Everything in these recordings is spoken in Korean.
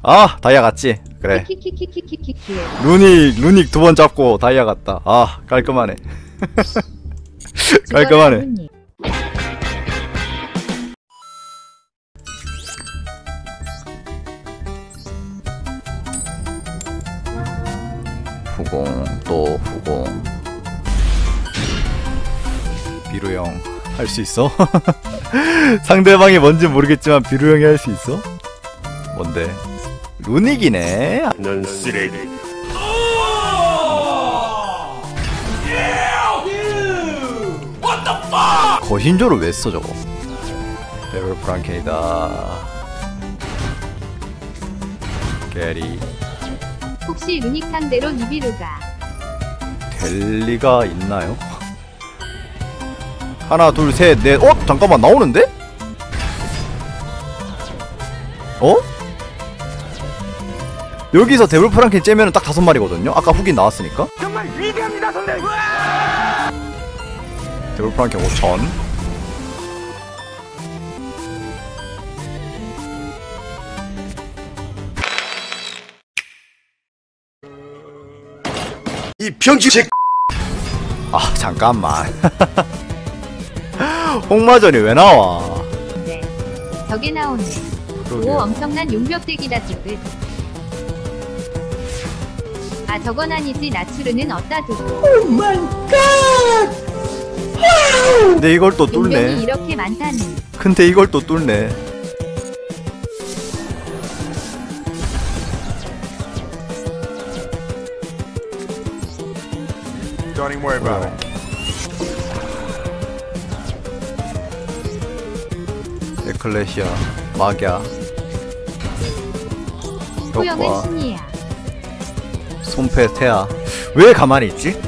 아 다이아 갔지. 그래. 키키키키키키키. 루닉 두 번 잡고 다이아 갔다. 아 깔끔하네. 깔끔하네. 후공 또 후공. 비루형 할 수 있어? 상대방이 뭔지 모르겠지만 비루형이 할 수 있어? 뭔데? 루닉이네. 넌 쓰레기. 거신조를 왜 써 저거? 레벨 프랑켄이다. 게리. 혹시 루닉 상대로 니비루가 될 리가 있나요? 하나 둘 셋 넷. 어? 잠깐만 나오는데? 어? 여기서 데블 프랑켄 째면은 딱 5마리거든요? 아까 후기 나왔으니까? 정말 위대합니다, 선생님. 데블 프랑켄 5000. 이 병신. 아 잠깐만. 홍마전이 왜 나와? 네. 저게 나오네. 그러게요. 오 엄청난 용벽대기다 두듯. 아 저건 아니지. 나츠르는 어따 두고. 근데 이걸 또 용병이 뚫네. 이렇게 많다니. 근데 이걸 또 뚫네. Don't even worry about it. 에클레시아, 마갸, 소영은 덕과, 신이야. 손패, 태아. 왜 가만히 있지?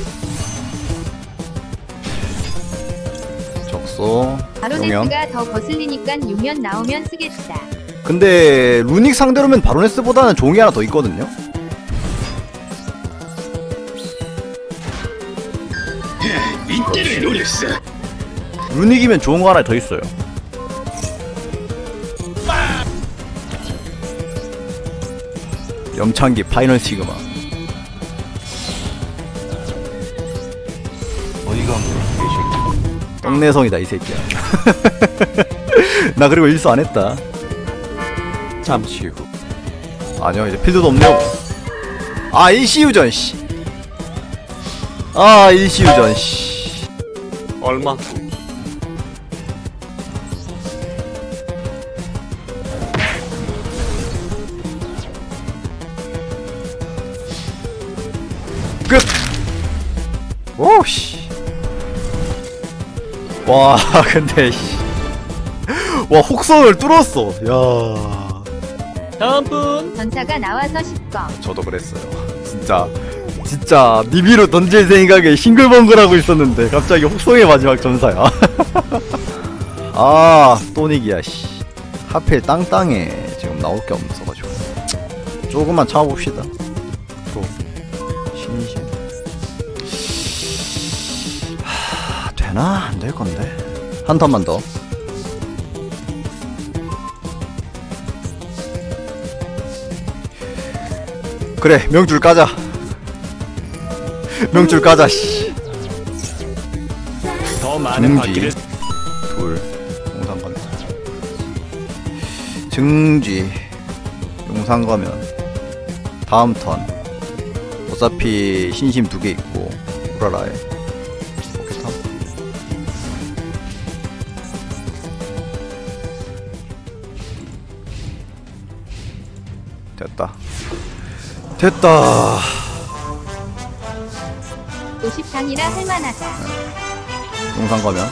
적소, 용연. 바로네스가 더 거슬리니까 용연 나오면 쓰겠다. 근데 루닉 상대로면 바로네스보다는 좋은 게 하나 더 있거든요? 이때를 노렸어. 루닉이면 좋은 거 하나 더 있어요. 염창기 파이널 시그마. 어이가 없네. 떡내성이다 이 새끼야. 나 그리고 일수 안 했다. 잠시 후. 아니요 이제 필드도 없네요. 아 일시유전 씨. 아 일시유전 씨. 얼마? 끝. 오씨. 와 근데 씨. 와 혹성을 뚫었어. 야. 다음 분. 전사가 나와서 시꺼. 저도 그랬어요. 진짜 니비로 던질 생각에 싱글벙글하고 있었는데 갑자기 혹성의 마지막 전사야. 아 또닉이야 씨. 하필 땅땅에 지금 나올 게 없어가지고 조금만 참아봅시다. 또 신신. 되나? 안 될 건데. 한 턴만 더. 그래 명줄 까자. 명줄 까자 씨. 더 많은 바퀴를. 둘 용산 가면 증지 용산 가면 다음 턴 어차피 신심 2개 있고 우라라에 오케이 탑. 됐다. 50당이라 할만하다. 용산 가면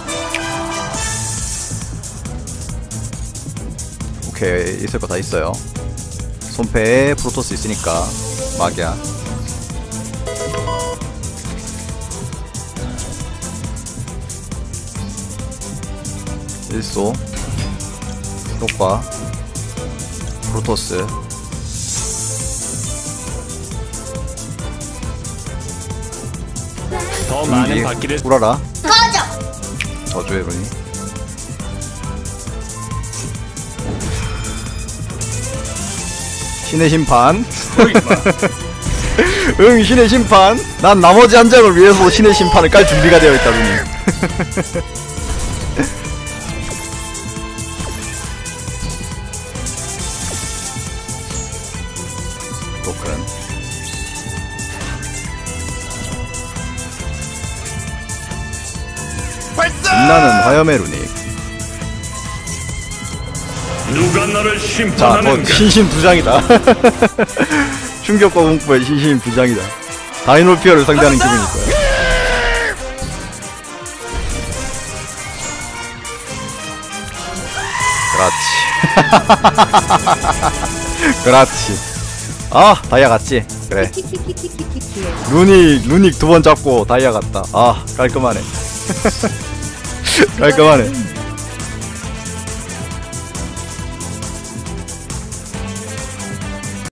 오케이 있을 거 다 있어요. 손패에 프로토스 있으니까 마기야. 일소 효과 프로토스 더 많은 바퀴를. 우라라 저주의 run이. 신의 심판. 호이마. 응, 신의 심판. 난 나머지 한 장을 위해서 신의 심판을 깔 준비가 되어 있다, 누님. 토큰. 빛나는 화염의 루닉. 누가 나를 자, 심판하는가? 신신 두 장이다. 충격과 공포의 신신 두 장이다. 다이노피어를 상대하는 기분일 거야. 그렇지. 그렇지. 아, 다이아 갔지. 그래. 키키키키키키키. 루닉 두 번 잡고 다이아 갔다. 아, 깔끔하네. 깔끔하네.